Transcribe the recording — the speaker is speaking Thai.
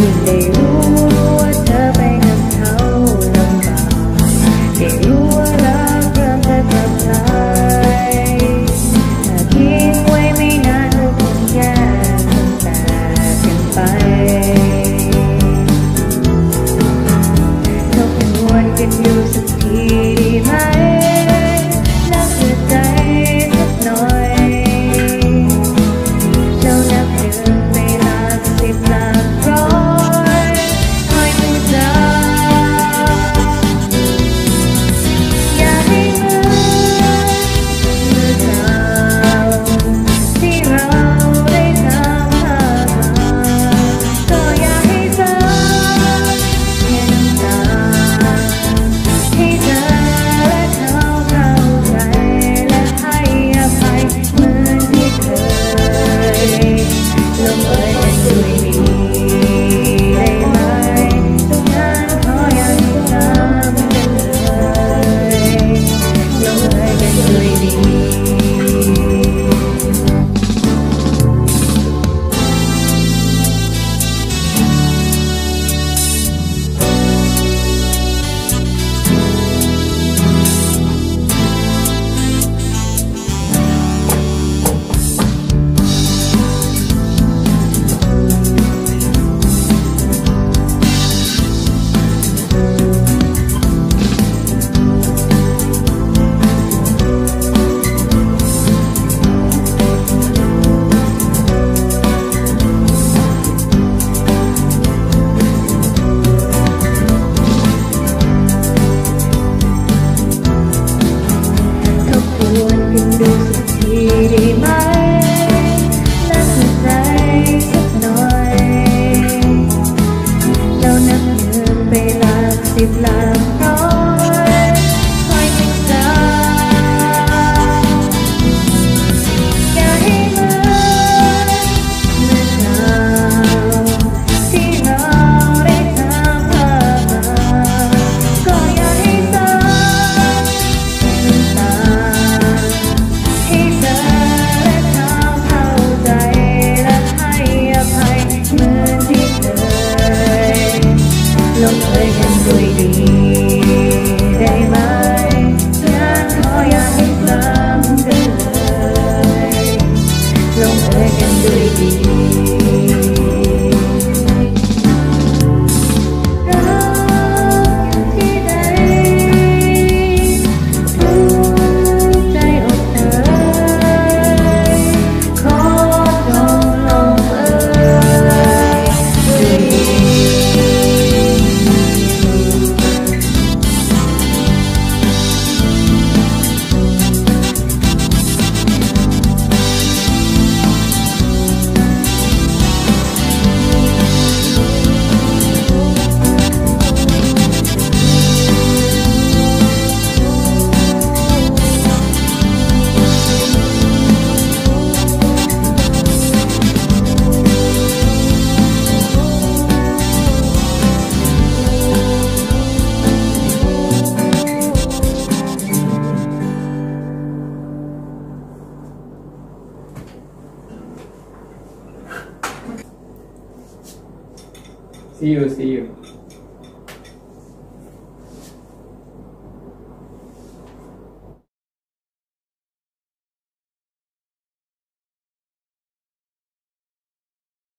ยิ่งได้รู้ว่าเธอไปกับเขาลำบากได้รู้ว่ารักเริ่มจะกลับใจถ้าทิ้งไว้ไม่นานก็คงแยกแตกกันไปทบทวนกันอยู่สักทีดีไหมนับหัวใจสักหน่อยแล้วนับหนึ่งไปหลักสิบหลักร้อยคอยพูดจาอย่าให้เหมือนเมื่อเช้าที่เราได้ทำผ่านมาก็อย่าให้ซ้ำแค่น้ำตาให้เธอและเขาเข้าใจและให้อภัยเหมือนที่เคยลงเอยกันด้วยดีได้ไหมตรงนั้นขออย่าให้ซ้ำกันเลยลงเอยกันด้วยดีดูสักทีได้ไหมนับหัวใจสักหน่อยแล้วนับหนึ่งไปหลักสิบหลักร้อยคอยติดตามอย่าให้เหมือนเมื่อเช้าที่เราได้ทำผ่านมาก็อย่าให้ซ้ำน้ำตาให้เธอและเขาเข้าใจและให้อภัยเหมือนที่เคยลงเอยกันด้วยดีได้ไหมงั้นขออย่าให้ซ้ำกันเลยลงเอยกันด้วยดีรักที่ใดถูกใจอกเธอขอจงลงเอยด้วยดี See you.